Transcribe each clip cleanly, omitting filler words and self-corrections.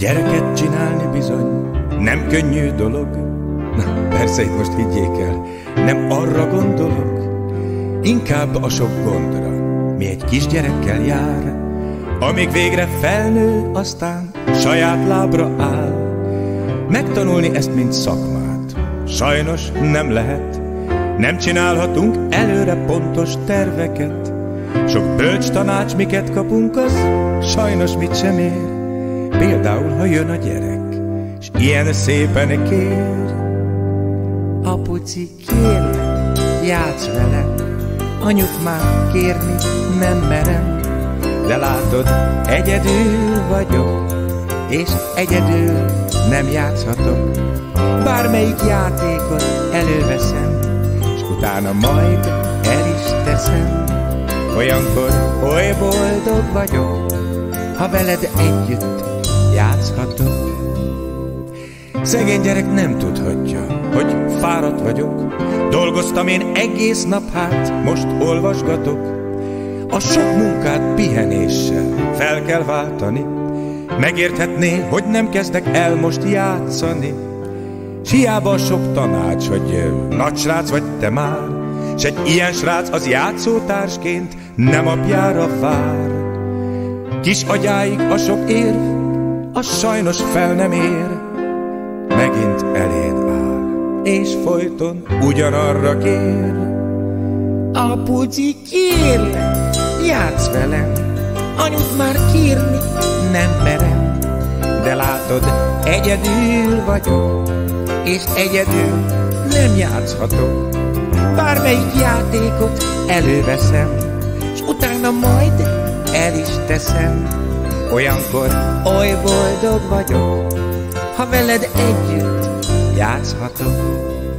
Gyereket csinálni bizony nem könnyű dolog. Na, persze itt most higgyék el, nem arra gondolok, inkább a sok gondra, mi egy kisgyerekkel jár, amíg végre felnő, aztán saját lábra áll. Megtanulni ezt, mint szakmát, sajnos nem lehet. Nem csinálhatunk előre pontos terveket. Sok bölcs tanács, miket kapunk, az sajnos mit sem ér. Például, ha jön a gyerek, s ilyen szépen kér: apuci, kérlek, játsz velem, anyuk már kérni nem merem. De látod, egyedül vagyok, és egyedül nem játszhatok. Bármelyik játékot előveszem, és utána majd el is teszem. Olyankor oly boldog vagyok, ha veled együtt játszhatok. Szegény gyerek nem tudhatja, hogy fáradt vagyok. Dolgoztam én egész nap, hát most olvasgatok. A sok munkát pihenéssel fel kell váltani. Megérthetné, hogy nem kezdek el most játszani. S hiába a sok tanács, hogy nagy srác vagy te már, s egy ilyen srác az játszótársként nem apjára vár. Kis agyáig a sok érv, az sajnos fel nem ér. Megint eléd áll, és folyton ugyanarra kér: apuci, kérlek, játsz velem, anyut már kérni nem merem. De látod, egyedül vagyok, és egyedül nem játszhatok. Bármelyik játékot előveszem, s utána majd el is teszem. Olyankor oly boldog vagyok, ha veled együtt játszhatok.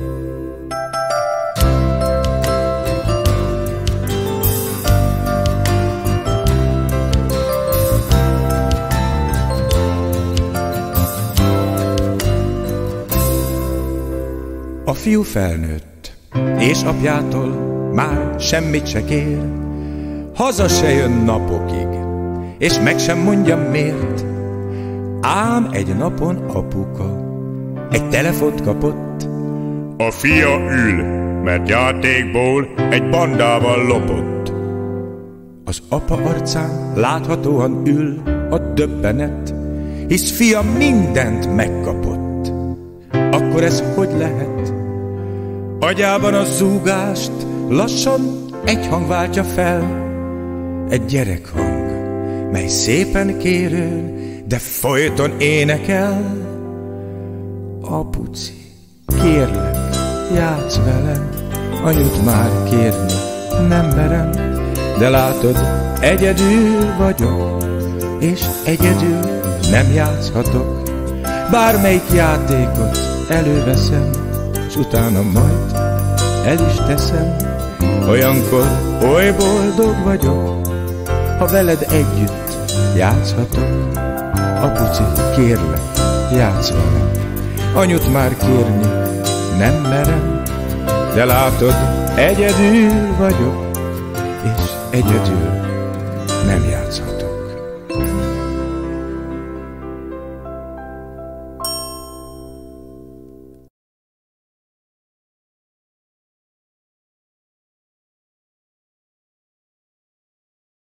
A fiú felnőtt, és apjától már semmit se kér. Haza se jön napokig, és meg sem mondja miért. Ám egy napon apuka egy telefont kapott: a fia ül, mert játékból egy bandával lopott. Az apa arcán láthatóan ül a döbbenet, hisz fia mindent megkapott. Akkor ez hogy lehet? Agyában a zúgást lassan egy hang váltja fel. Egy gyerekhang, mely szépen kérő, de folyton énekel: apuci, kérlek, játsz velem, anyut már kérni nem merem. De látod, egyedül vagyok, és egyedül nem játszhatok. Bármelyik játékot előveszem, s utána majd el is teszem. Olyankor oly boldog vagyok, ha veled együtt játszhatok. Apuci, kérlek, játsz velem, anyut már kérni nem merem. De látod, egyedül vagyok, és egyedül nem játszhatok.